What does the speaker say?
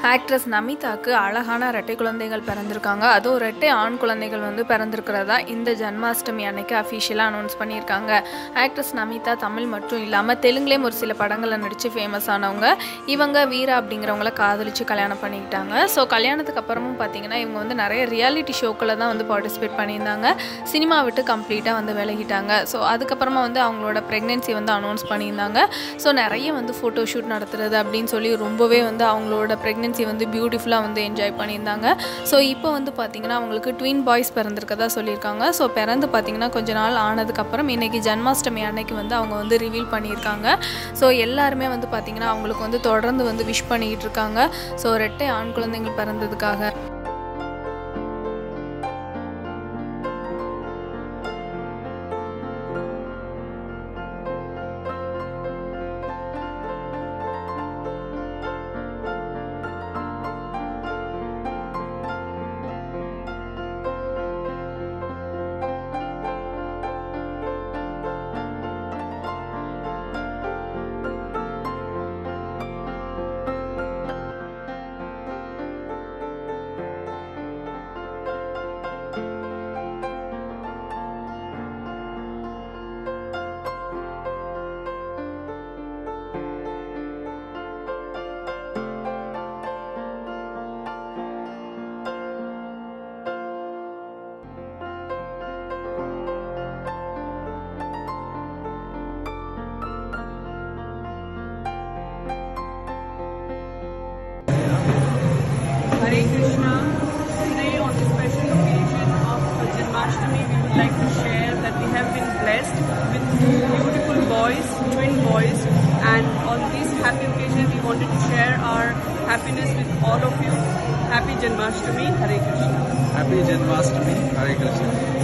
Actress நமிதாக்கு அழகான ரெட்டை குழந்தைகள் பிறந்திருக்காங்க. அதுவும் ரெட்டை ஆண் குழந்தைகள் வந்து பிறந்திருக்கிறதா இந்த ஜன்மாஷ்டமி அன்னைக்கு அஃபிஷியலாக அனௌன்ஸ் பண்ணியிருக்காங்க. ஆக்ட்ரஸ் நமிதா தமிழ் மட்டும் இல்லாமல் தெலுங்குலேயும் ஒரு சில படங்களில் நடித்து ஃபேமஸ் ஆனவங்க. இவங்க வீரா அப்படிங்கிறவங்கள காதலிச்சு கல்யாணம் பண்ணிக்கிட்டாங்க. ஸோ கல்யாணத்துக்கு அப்புறமும் பார்த்தீங்கன்னா இவங்க வந்து நிறைய ரியாலிட்டி ஷோக்களில் தான் வந்து பார்ட்டிசிபேட் பண்ணியிருந்தாங்க. சினிமா விட்டு கம்ப்ளீட்டாக வந்து விலகிட்டாங்க. ஸோ அதுக்கப்புறமா வந்து அவங்களோட ப்ரெக்னென்சி வந்து அனௌன்ஸ் பண்ணியிருந்தாங்க. ஸோ நிறைய வந்து ஃபோட்டோ ஷூட் நடத்துறது அப்படின்னு சொல்லி ரொம்பவே வந்து அவங்களோட ப்ரெக்னென்சி வந்து பியூட்டிஃபுல்லாக வந்து என்ஜாய் பண்ணியிருந்தாங்க. ஸோ இப்போ வந்து பார்த்திங்கன்னா அவங்களுக்கு ட்வின் பாய்ஸ் பிறந்திருக்கதா சொல்லியிருக்காங்க. ஸோ பிறந்து பார்த்திங்கன்னா கொஞ்ச நாள் ஆனதுக்கப்புறம் இன்றைக்கி ஜன்மாஷ்டமி அன்னைக்கு வந்து அவங்க வந்து ரிவீல் பண்ணியிருக்காங்க. ஸோ எல்லாருமே வந்து பார்த்திங்கன்னா அவங்களுக்கு வந்து தொடர்ந்து வந்து விஷ் பண்ணிக்கிட்டு இருக்காங்க. ஸோ ரெட்டை ஆண் குழந்தைகள் பிறந்ததுக்காக. Hare Krishna. Today on the special occasion of Janmashtami, we would like to share that we have been blessed with beautiful boys, twin boys, and on this happy occasion we wanted to share our happiness with all of you. Happy Janmashtami, Hare Krishna. Happy Janmashtami, Hare Krishna.